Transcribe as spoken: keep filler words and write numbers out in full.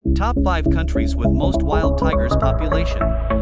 Top five countries with most wild tigers population.